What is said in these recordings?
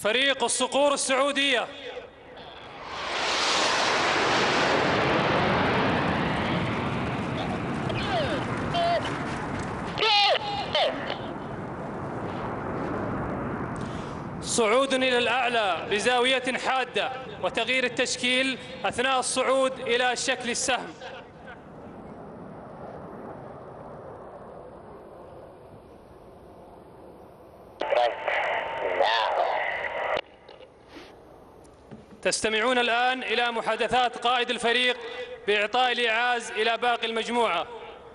فريق الصقور السعودية. صعود إلى الأعلى بزاوية حادة وتغيير التشكيل أثناء الصعود إلى شكل السهم. تستمعون الآن إلى محادثات قائد الفريق بإعطاء الإعاز إلى باقي المجموعة.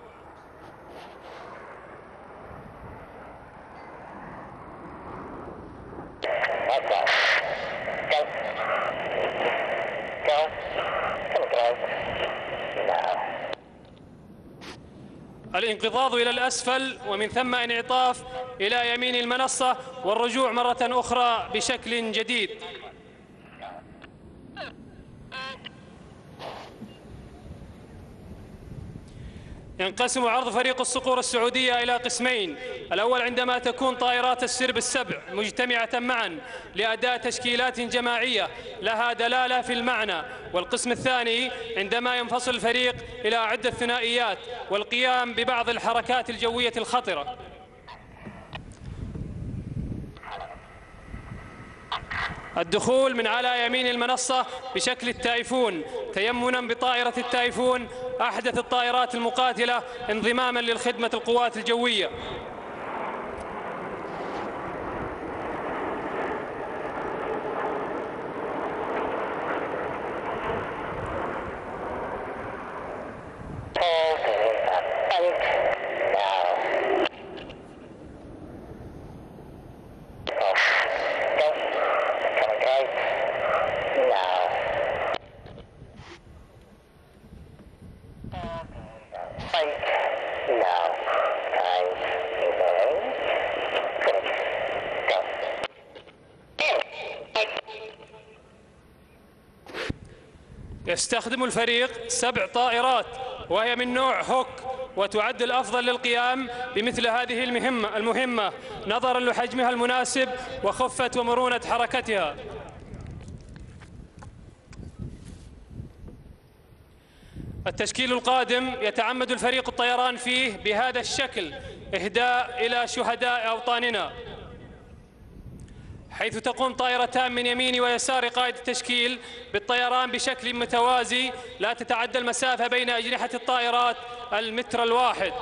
الانقضاض إلى الأسفل ومن ثم انعطاف إلى يمين المنصة والرجوع مرة أخرى بشكل جديد. ينقسم عرض فريق الصقور السعودية إلى قسمين: الأول عندما تكون طائرات السرب السبع مجتمعة معا لأداء تشكيلات جماعية لها دلالة في المعنى، والقسم الثاني عندما ينفصل الفريق إلى عدة ثنائيات والقيام ببعض الحركات الجوية الخطرة. الدخول من على يمين المنصة بشكل التايفون تيمنا بطائرة التايفون أحدث الطائرات المقاتلة انضماما للخدمة القوات الجوية. يستخدم الفريق 7 طائرات وهي من نوع هوك، وتعد الأفضل للقيام بمثل هذه المهمة نظرا لحجمها المناسب وخفة ومرونة حركتها. التشكيل القادم يتعمد الفريق الطيران فيه بهذا الشكل إهداء إلى شهداء أوطاننا، حيث تقوم طائرتان من يمين ويسار قائد التشكيل بالطيران بشكل متوازي لا تتعدى المسافة بين أجنحة الطائرات المتر الواحد.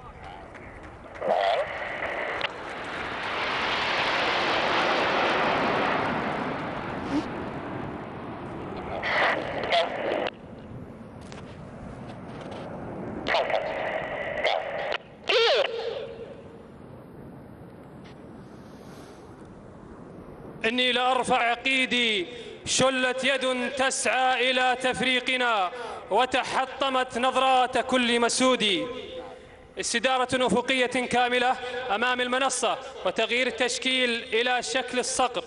إني لأرفع عقيدي، شلت يد تسعى إلى تفريقنا وتحطمت نظرات كل مسود. استدارة أفقية كاملة أمام المنصة وتغيير التشكيل إلى شكل الصقر.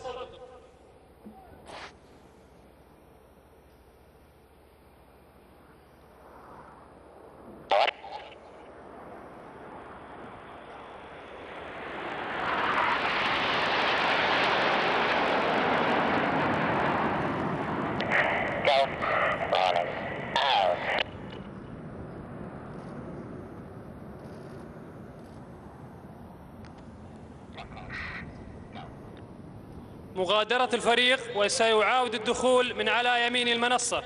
مغادرة الفريق وسيعاود الدخول من على يمين المنصة.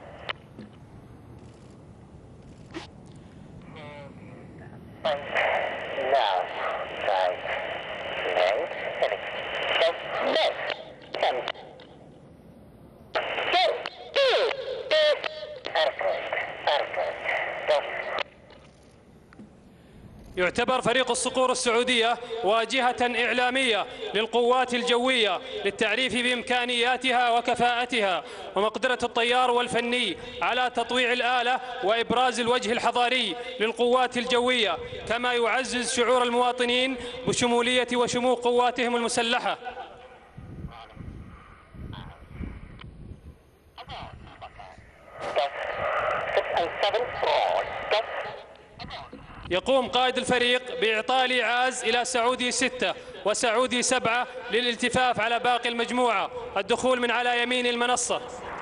يعتبر فريق الصقور السعودية واجهة إعلامية للقوات الجوية للتعريف بإمكانياتها وكفاءتها ومقدرة الطيار والفني على تطويع الآلة وإبراز الوجه الحضاري للقوات الجوية، كما يعزز شعور المواطنين بشمولية وشموخ قواتهم المسلحة. يقوم قائد الفريق بإعطاء الإيعاز إلى سعودي 6 وسعودي 7 للالتفاف على باقي المجموعة، الدخول من على يمين المنصة.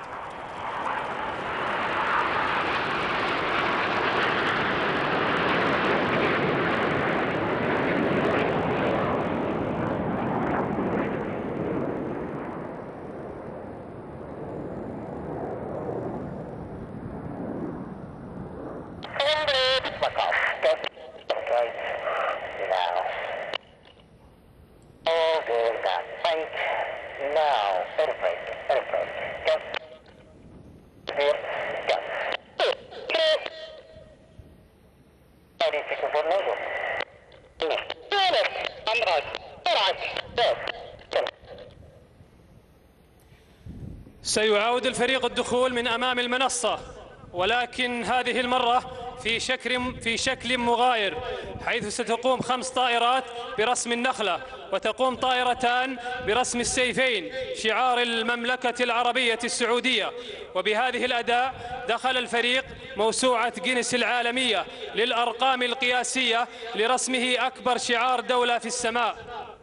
سيعاود الفريق الدخول من أمام المنصة، ولكن هذه المرة في شكل مغاير، حيث ستقوم 5 طائرات برسم النخلة، وتقوم طائرتان برسم السيفين شعار المملكة العربية السعودية. وبهذه الأداء دخل الفريق موسوعة جينيس العالمية للأرقام القياسية لرسمه أكبر شعار دولة في السماء.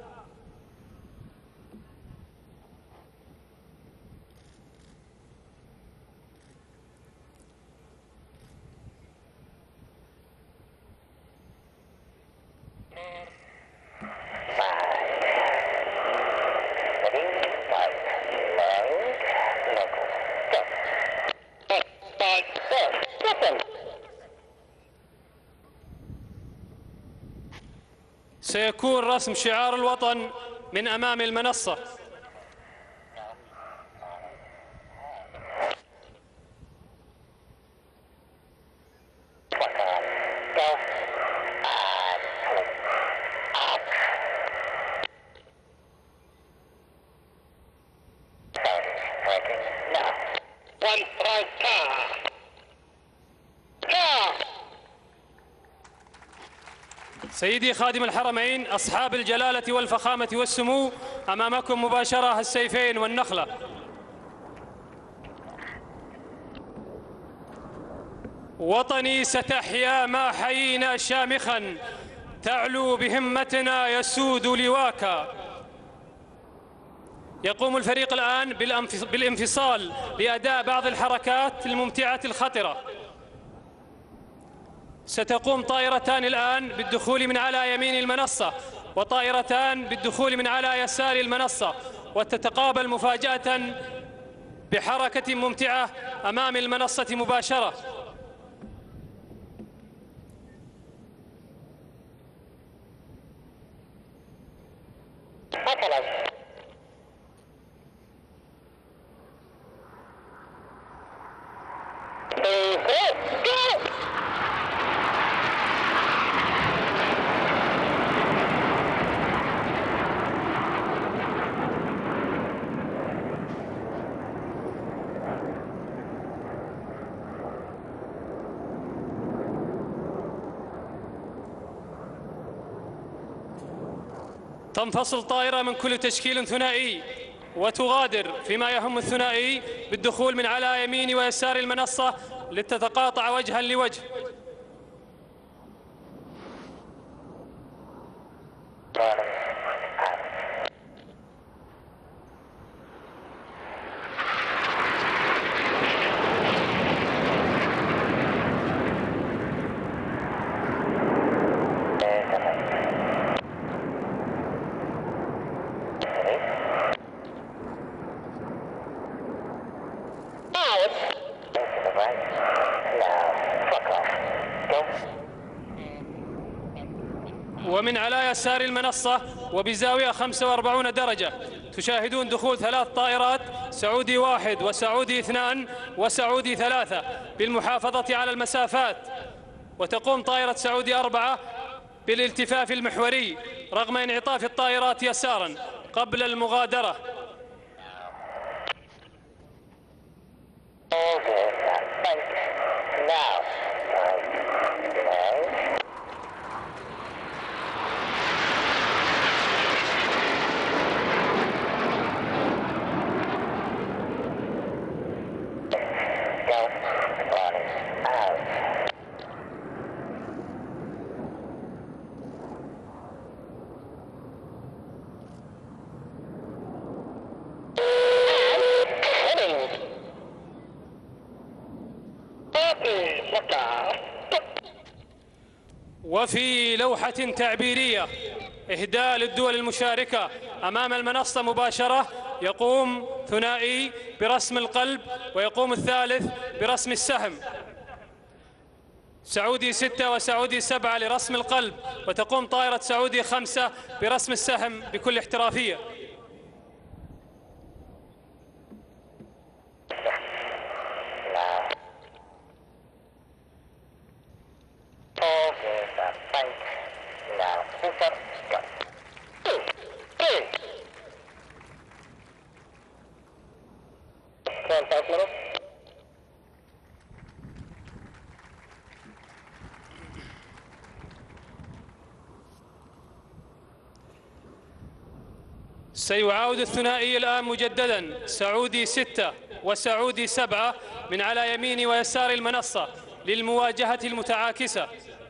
سيكون رسم شعار الوطن من أمام المنصة. سيدي خادم الحرمين، أصحاب الجلالة والفخامة والسمو، أمامكم مباشرة السيفين والنخلة. وطني ستحيا ما حيينا شامخا، تعلو بهمتنا يسود لواكا. يقوم الفريق الآن بالانفصال لأداء بعض الحركات الممتعة الخطرة. ستقوم طائرتان الآن بالدخول من على يمين المنصة، وطائرتان بالدخول من على يسار المنصة، وتتقابل مفاجأة بحركة ممتعة أمام المنصة مباشرة. تنفصل طائرة من كل تشكيل ثنائي وتغادر فيما يهم الثنائي بالدخول من على يمين ويسار المنصة لتتقاطع وجها لوجه. ومن على يسار المنصة وبزاوية 45 درجة تشاهدون دخول 3 طائرات، سعودي 1 وسعودي 2 وسعودي 3 بالمحافظة على المسافات. وتقوم طائرة سعودي 4 بالالتفاف المحوري رغم انعطاف الطائرات يسارا قبل المغادرة. وفي لوحة تعبيرية إهداء للدول المشاركة أمام المنصة مباشرة يقوم ثنائي برسم القلب ويقوم الثالث برسم السهم. سعودي 6 وسعودي 7 لرسم القلب، وتقوم طائرة سعودي 5 برسم السهم بكل احترافية. سيعاود الثنائي الآن مجددا، سعودي 6 وسعودي 7 من على يمين ويسار المنصة للمواجهة المتعاكسة.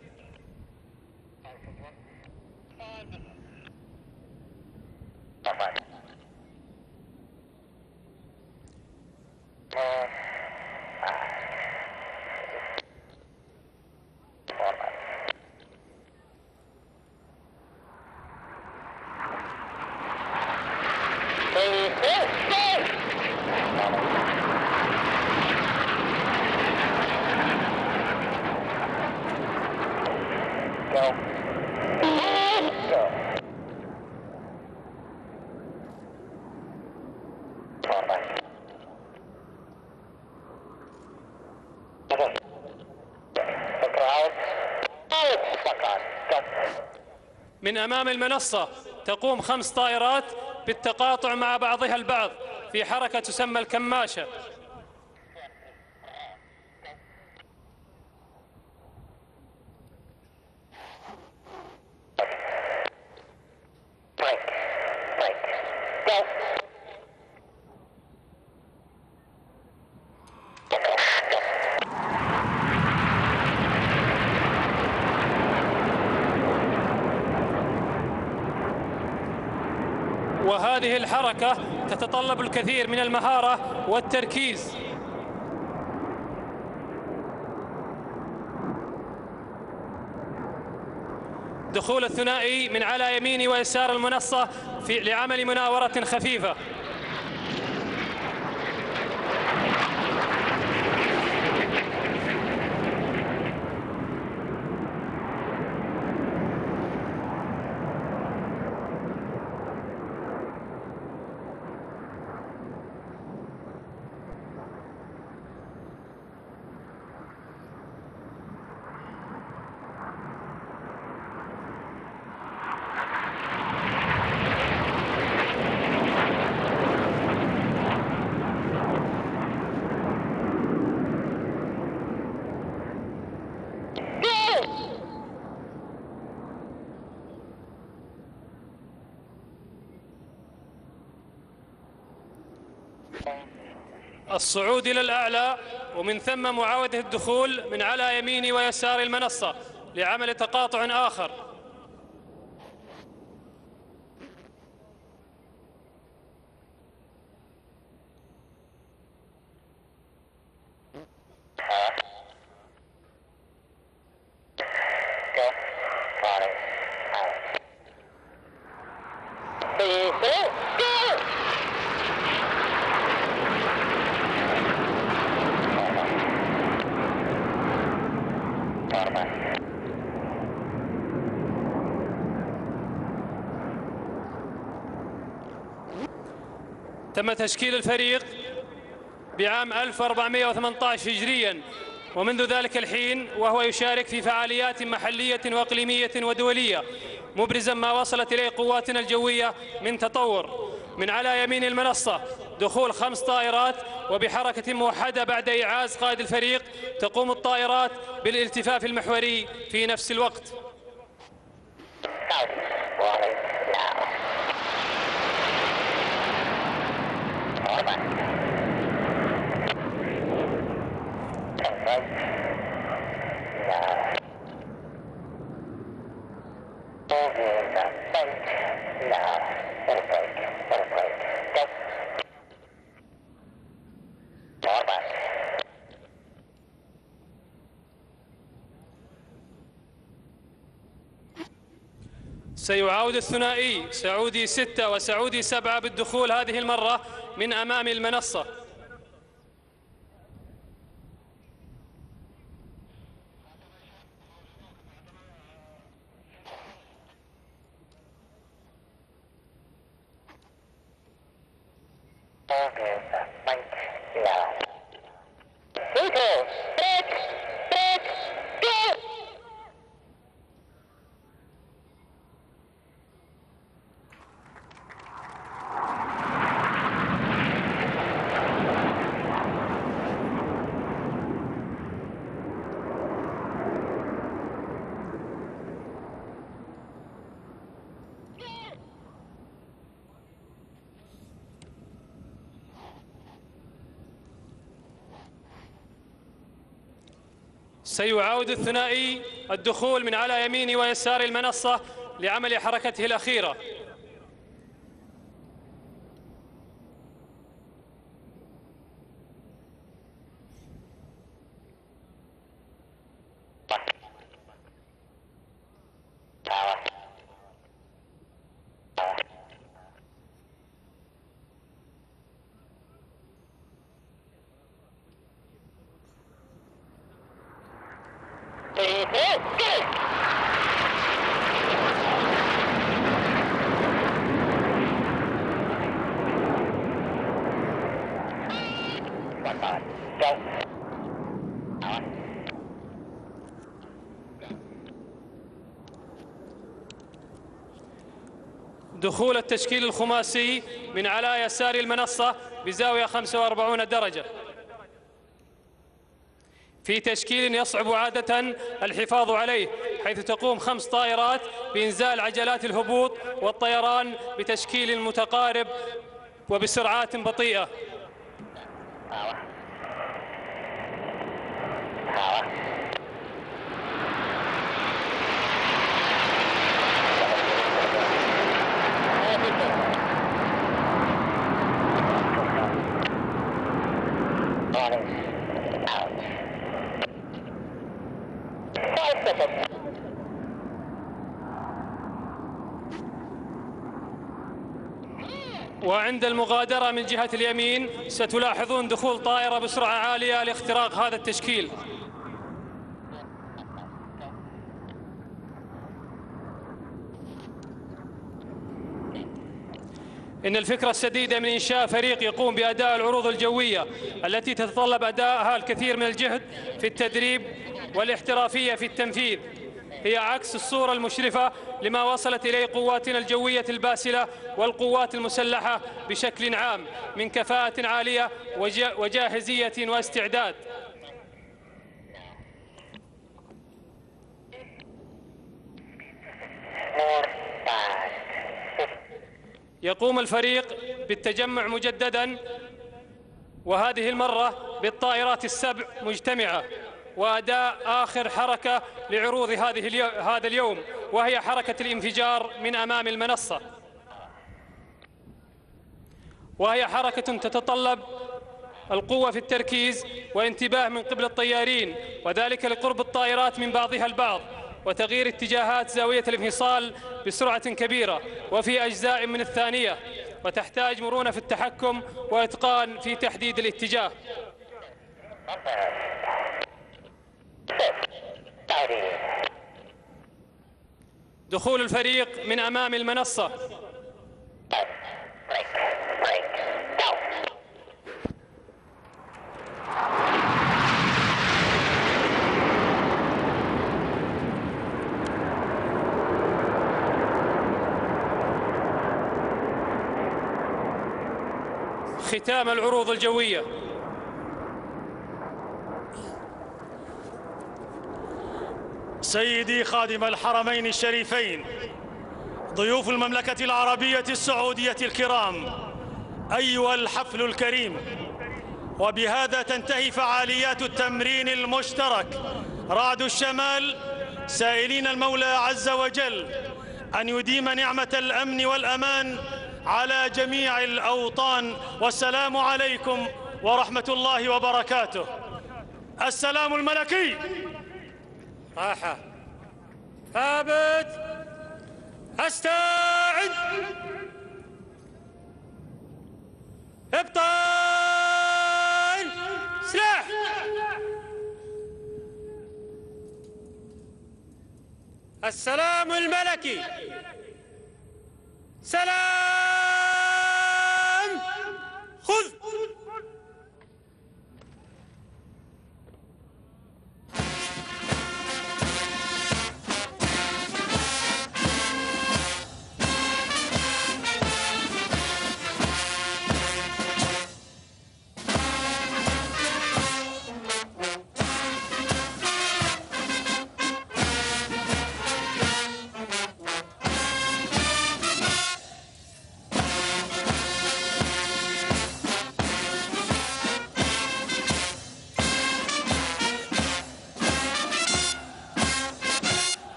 من أمام المنصة تقوم 5 طائرات بالتقاطع مع بعضها البعض في حركة تسمى الكماشة. وهذه الحركة تتطلب الكثير من المهارة والتركيز. دخول الثنائي من على يمين ويسار المنصة لعمل مناورة خفيفة. الصعود إلى الأعلى ومن ثم معاودة الدخول من على يمين ويسار المنصة لعمل تقاطع آخر. تم تشكيل الفريق بعام 1418 هجريا، ومنذ ذلك الحين وهو يشارك في فعاليات محلية وإقليمية ودولية، مبرزا ما وصلت إليه قواتنا الجوية من تطور. من على يمين المنصة دخول 5 طائرات، وبحركة موحدة بعد إيعاز قائد الفريق تقوم الطائرات بالالتفاف المحوري في نفس الوقت. سيعاود الثنائي سعودي 6 وسعودي 7 بالدخول هذه المرة من أمام المنصة. سيعاود الثنائي الدخول من على يمين ويسار المنصة لعمل حركته الأخيرة. دخول التشكيل الخماسي من على يسار المنصة بزاوية 45 درجة في تشكيل يصعب عادة الحفاظ عليه، حيث تقوم 5 طائرات بإنزال عجلات الهبوط والطيران بتشكيل متقارب وبسرعات بطيئة. وعند المغادرة من جهة اليمين ستلاحظون دخول طائرة بسرعة عالية لاختراق هذا التشكيل. إن الفكرة السديدة من إنشاء فريق يقوم بأداء العروض الجوية التي تتطلب أداءها الكثير من الجهد في التدريب والاحترافية في التنفيذ هي عكس الصورة المشرفة لما وصلت إليه قواتنا الجوية الباسلة والقوات المسلحة بشكل عام من كفاءة عالية وجاهزية واستعداد. يقوم الفريق بالتجمع مجددا، وهذه المرة بالطائرات السبع مجتمعة، وأداء آخر حركة لعروض هذا اليوم، وهي حركة الانفجار من أمام المنصة، وهي حركة تتطلب القوة في التركيز وانتباه من قبل الطيارين، وذلك لقرب الطائرات من بعضها البعض وتغيير اتجاهات زاوية الانفصال بسرعة كبيرة وفي أجزاء من الثانية، وتحتاج مرونة في التحكم وإتقان في تحديد الاتجاه. دخول الفريق من أمام المنصة. ختام العروض الجوية. سيدي خادم الحرمين الشريفين، ضيوف المملكة العربية السعودية الكرام، أيها الحفل الكريم، وبهذا تنتهي فعاليات التمرين المشترك رعد الشمال، سائلين المولى عز وجل أن يديم نعمة الأمن والأمان على جميع الأوطان. والسلام عليكم ورحمة الله وبركاته. السلام الملكي. راحة. ثابت. استعد. ابطل سلاح. السلام الملكي. سلام.